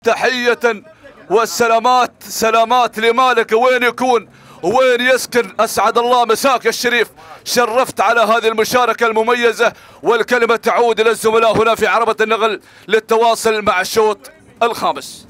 تحية والسلامات سلامات لمالك وين يكون وين يسكن. أسعد الله مساك الشريف، شرفت على هذه المشاركة المميزة، والكلمة تعود إلى الزملاء هنا في عربة النغل للتواصل مع الشوط الخامس.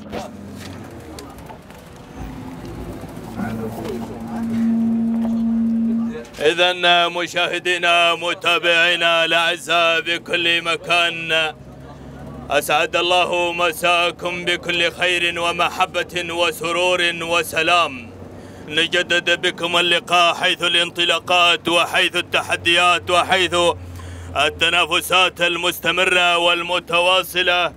إذن مشاهدينا متابعينا الأعزاء بكل مكان، أسعد الله مساكم بكل خير ومحبة وسرور وسلام. نجدد بكم اللقاء حيث الانطلاقات وحيث التحديات وحيث التنافسات المستمرة والمتواصلة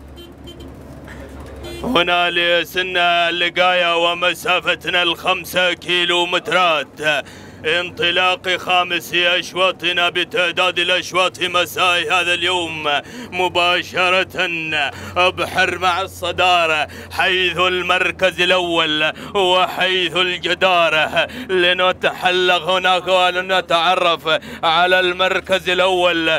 هنا لسن اللقاية ومسافتنا 5 كيلومترات. انطلاق خامس أشواطنا بتعداد الأشواط مساء هذا اليوم مباشرة أبحر مع الصدارة حيث المركز الأول وحيث الجدارة. لنتحلق هناك ولنتعرف على المركز الأول.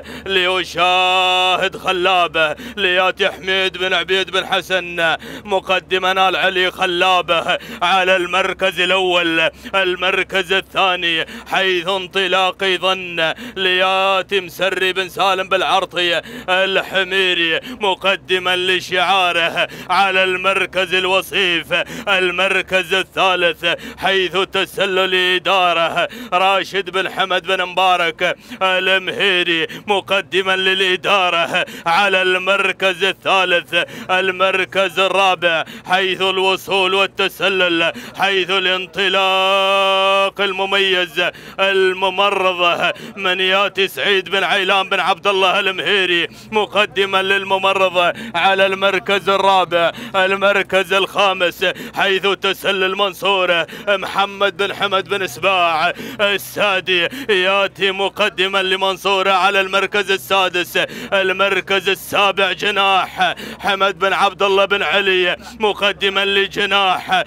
ليشاهد خلابه لياتي حميد بن عبيد بن حسن مقدمنا العلي خلابه على المركز الأول. المركز الثاني حيث انطلاق ظن لياتي مسري بن سالم بالعرطي الحميري مقدما لشعاره على المركز الوصيف. المركز الثالث حيث تسلل إدارة راشد بن حمد بن مبارك المهيري مقدما للإدارة على المركز الثالث. المركز الرابع حيث الوصول والتسلل حيث الانطلاق المميز الممرضة من ياتي سعيد بن عيلان بن عبد الله المهيري مقدما للممرضة على المركز الرابع. المركز الخامس حيث تسلل منصورة محمد بن حمد بن سباع السادي ياتي مقدما لمنصورة على المركز السادس. المركز السابع جناح حمد بن عبد الله بن علي مقدما لجناح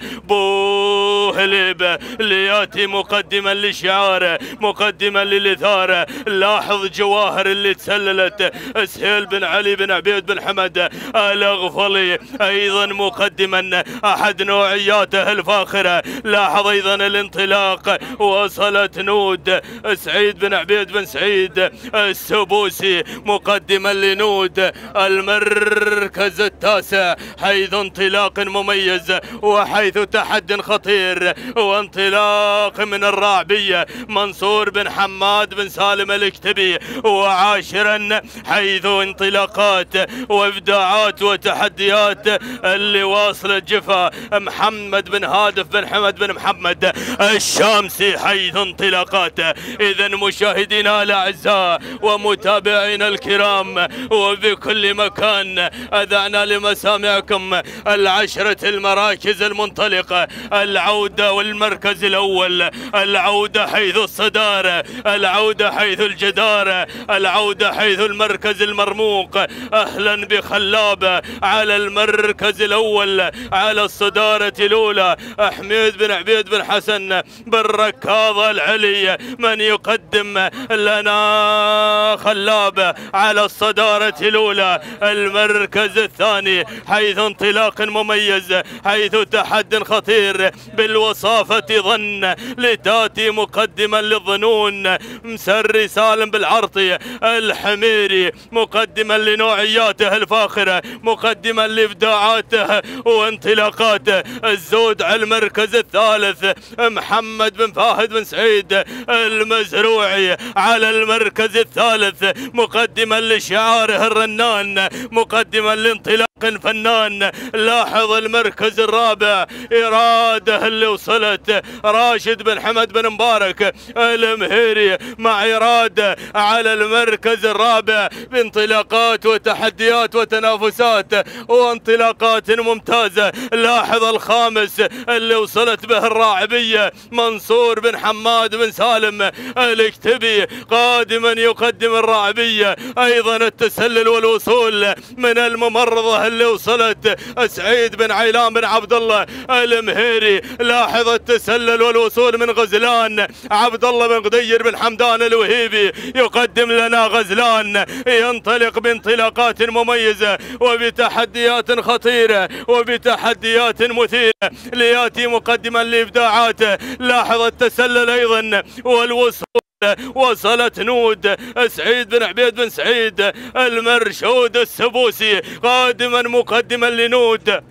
بوهليب لياتي مقدما لشعاره مقدما للإثارة. لاحظ جواهر اللي تسللت سهيل بن علي بن عبيد بن حمد الأغفلي أيضا مقدما أحد نوعياته الفاخرة. لاحظ أيضا الانطلاق وصلت نود سعيد بن عبيد بن سعيد السبوسي مقدما لنود. المركز التاسع حيث انطلاق مميز وحيث تحد خطير وانطلاق من الراعبية منصور بن حماد بن سالم الكتبي. وعاشرا حيث انطلاقات وابداعات وتحديات اللي واصلت جفا محمد بن هادف بن حمد بن محمد الشامسي حيث انطلاقاته. اذا مشاهدينا الاعزاء ومتابعينا الكرام وبكل مكان اذعنا لمسامعكم 10 المراكز المنطلقة. العودة والمركز الاول، العودة حيث الصدارة، العودة حيث الجدارة، العودة حيث المركز المرموق. اهلا بخلابة على المركز الاول على الصدارة الاولى حميد بن عبيد بن حسن بن ركاض العلي من يقدم لنا خلابة على الصدارة الاولى. المركز الثاني حيث انطلاق مميز حيث تحد خطير بالوصافة ظن لتاتي مقدما للظنون مسري سالم بالعرطي الحميري مقدما لنوعياته الفاخرة مقدما لابداعاته وانطلاقاته. الزود على المركز الثالث محمد بن فاهد بن سعيد المزروعي على المركز الثالث مقدما لشعاره الرنان مقدما لانطلاق فنان. لاحظ المركز الرابع إرادة اللي وصلت راشد بن حمد بن مبارك المهيري مع إرادة على المركز الرابع بانطلاقات وتحديات وتنافسات وانطلاقات ممتازة. لاحظ الخامس اللي وصلت به الراعبية منصور بن حماد بن سالم الكتبي قادما يقدم الراعبية. أيضا التسلل والوصول من الممرضة اللي وصلت سعيد بن عيلان بن عبد الله المهيري. لاحظ التسلل والوصول من غزلان. عبد الله بن غدير بن حمدان الوهيبي يقدم لنا غزلان، ينطلق بانطلاقات مميزة وبتحديات خطيرة وبتحديات مثيرة لياتي مقدما لإبداعاته. لاحظ التسلل أيضا والوصول. وصلت نود سعيد بن عبيد بن سعيد المرشود السبوسي قادما مقدما لنود،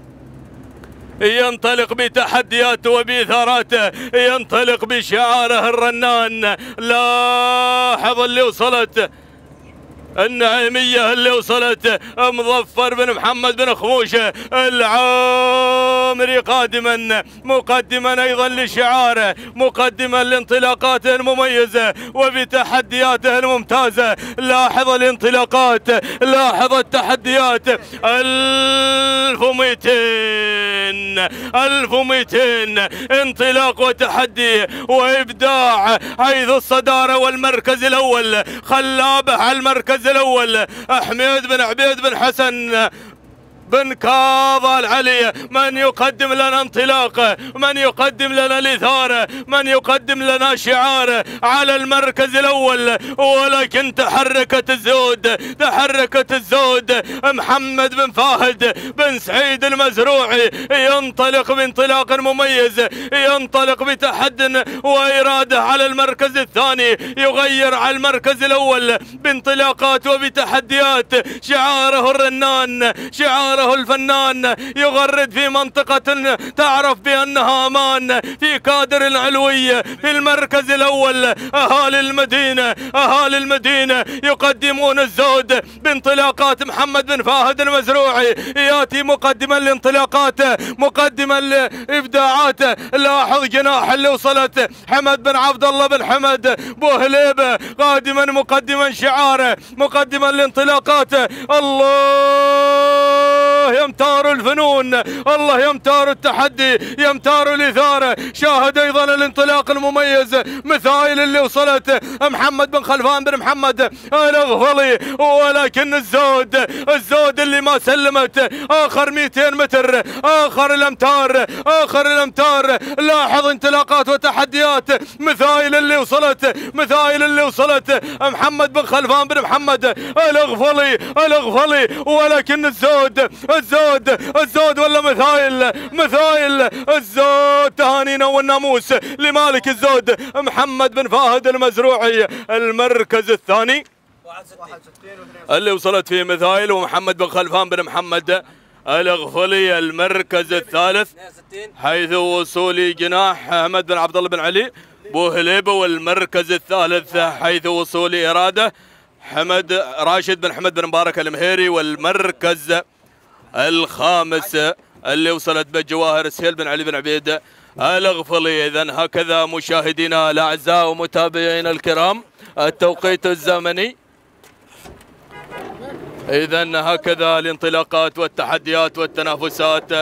ينطلق بتحدياته وبإثاراته، ينطلق بشعاره الرنان. لاحظ اللي وصلت النعيمية اللي وصلت مظفر بن محمد بن خموشة العامري قادما مقدما أيضا لشعاره، مقدما لانطلاقاته المميزة وبتحدياته الممتازة. لاحظ الانطلاقات، لاحظ التحديات. 1200 انطلاق وتحدي وإبداع، حيث الصدارة والمركز الأول خلابه على المركز الأول حميد بن عبيد بن حسن بن كاظة العلي. من يقدم لنا انطلاقه، من يقدم لنا الإثارة، من يقدم لنا شعاره على المركز الأول. ولكن تحركت الزود محمد بن فاهد بن سعيد المزروعي، ينطلق بانطلاق مميز، ينطلق بتحد وإرادة على المركز الثاني، يغير على المركز الأول بانطلاقات وبتحديات. شعاره الرنان، شعاره الفنان، يغرد في منطقة تعرف بأنها أمان في كادر العلوية في المركز الأول. أهالي المدينة يقدمون الزود بانطلاقات محمد بن فاهد المزروعي، ياتي مقدما لانطلاقاته، مقدما لإبداعاته. لاحظ جناح اللي وصلت حمد بن عبد الله بن حمد بوهليبة قادما مقدما شعاره، مقدما لانطلاقاته. الله يمتار الفنون، الله يمتار التحدي، يمتار الإثارة. شاهد أيضا الانطلاق المميز مثايل اللي وصلت محمد بن خلفان بن محمد الأغفلي. ولكن الزود اللي ما سلمت آخر 200 متر، آخر الأمتار. لاحظ انطلاقات وتحديات مثايل اللي وصلت محمد بن خلفان بن محمد الأغفلي. ولكن الزود ولا مثايل الزود. تهانينا والناموس لمالك الزود محمد بن فاهد المزروعي المركز الثاني اللي وصلت فيه مثايل، ومحمد بن خلفان بن محمد الأغفلي المركز الثالث، حيث وصول جناح أحمد بن عبد الله بن علي بوهليبة. والمركز الثالث حيث وصول إرادة حمد راشد بن حمد بن مبارك المهيري. والمركز الخامس اللي وصلت بجواهر سهيل بن علي بن عبيد الأغفلي. إذن هكذا مشاهدينا الأعزاء ومتابعينا الكرام التوقيت الزمني. إذن هكذا الانطلاقات والتحديات والتنافسات